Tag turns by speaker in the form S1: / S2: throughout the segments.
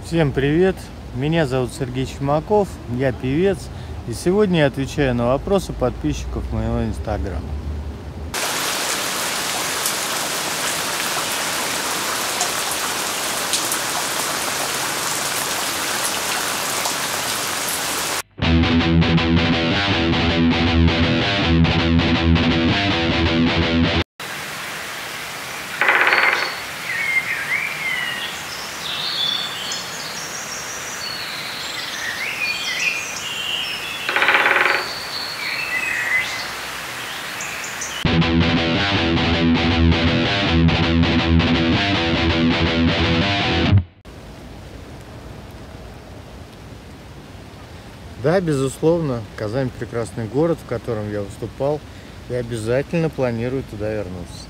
S1: Всем привет! Меня зовут Сергей Чумаков, я певец, и сегодня я отвечаю на вопросы подписчиков моего инстаграма. Да, безусловно, Казань прекрасный город, в котором я выступал, и обязательно планирую туда вернуться.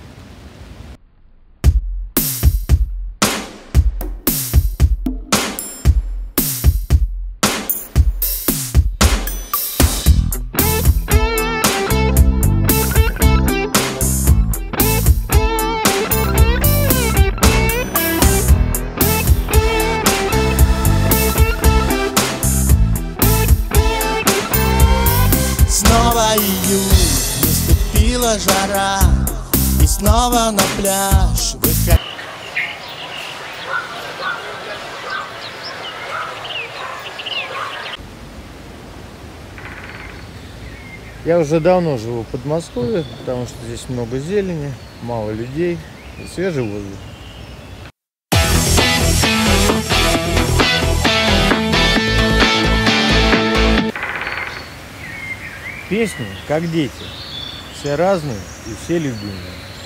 S2: Снова июль, наступила жара, и снова на пляж выходить.
S1: Я уже давно живу в Подмосковье, потому что здесь много зелени, мало людей и свежий воздух. Песни, как дети, все разные и все любимые.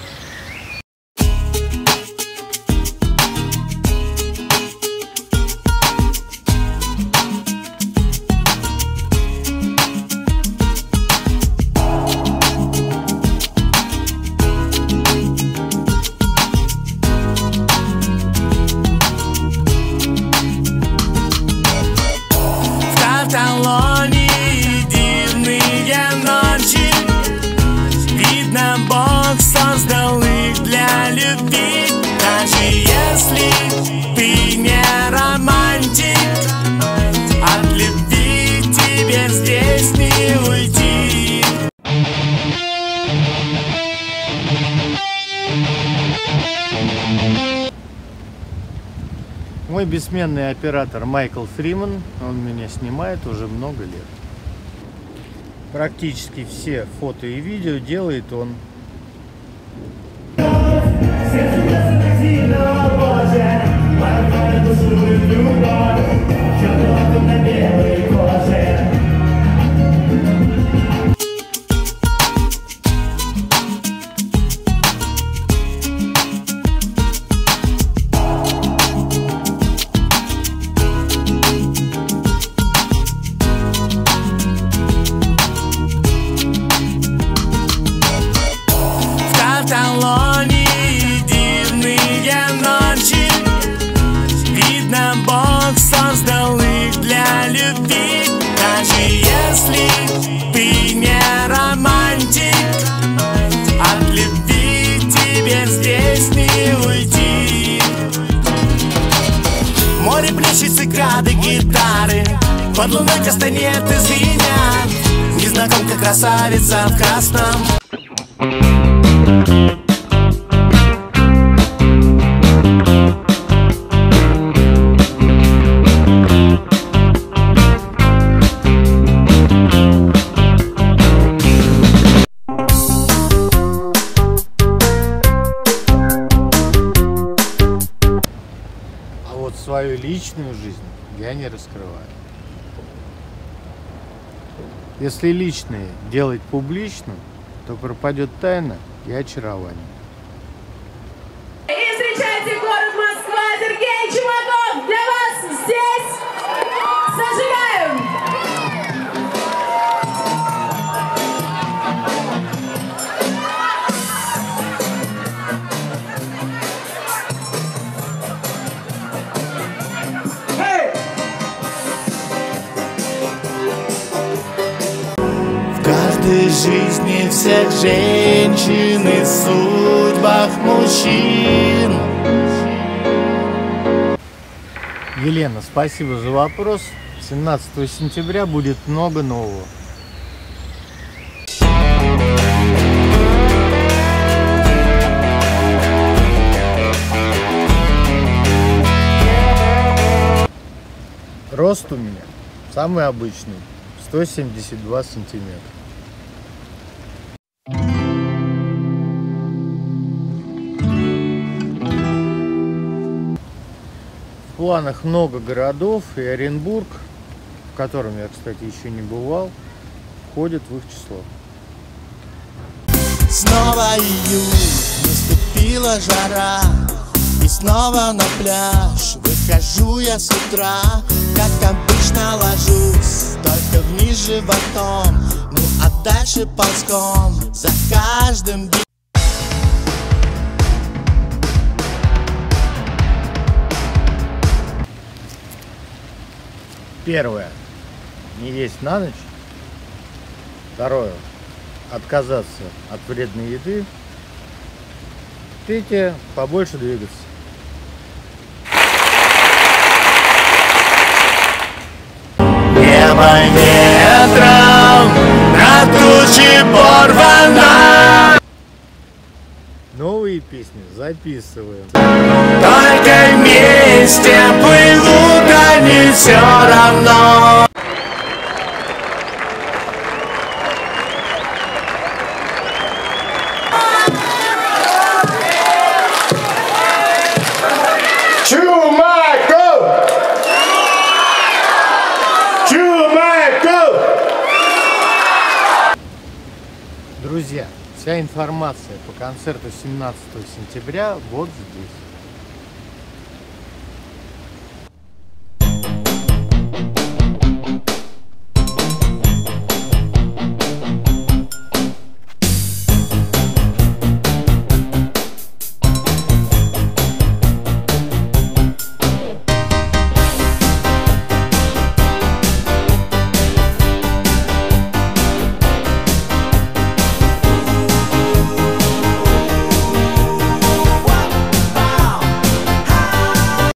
S2: В Каталонии дивные ночи, видно, Бог создал их для любви. Даже если ты не романтик, от любви тебе здесь не уйти.
S1: Мой бессменный оператор Майкл Фриман, он меня снимает уже много лет. Практически все фото и видео делает он.
S2: В Каталонии дивные ночи, видно, Бог создал их для любви. Даже если ты не романтик, от любви тебе здесь не уйти. Море плещется, грады, гитары, под луной кастанеты звенят. Незнакомка красавица в красном.
S1: А вот свою личную жизнь я не раскрываю. Если личное делать публичным, то пропадет тайна и очарование.
S3: И встречайте город Москва, Сергей Чумаков для вас здесь. Зажигаем!
S2: В каждой жизни всех женщин и судьбах мужчин
S1: Елена, спасибо за вопрос. 17 сентября будет много нового. Рост у меня самый обычный, 172 сантиметра. В планах много городов, и Оренбург, в котором я, кстати, еще не бывал, входит в их число.
S2: Снова июль, наступила жара, и снова на пляж выхожу я с утра. Как обычно ложусь, только вниз животом, ну а дальше ползком за каждым.
S1: Первое. Не есть на ночь. Второе. Отказаться от вредной еды. Третье. Побольше двигаться.
S2: Небо ветром на тучи порвано.
S1: Новые песни записываем.
S2: Только вместе плывут они все равно.
S1: Друзья, вся информация по концерту 17 сентября вот здесь.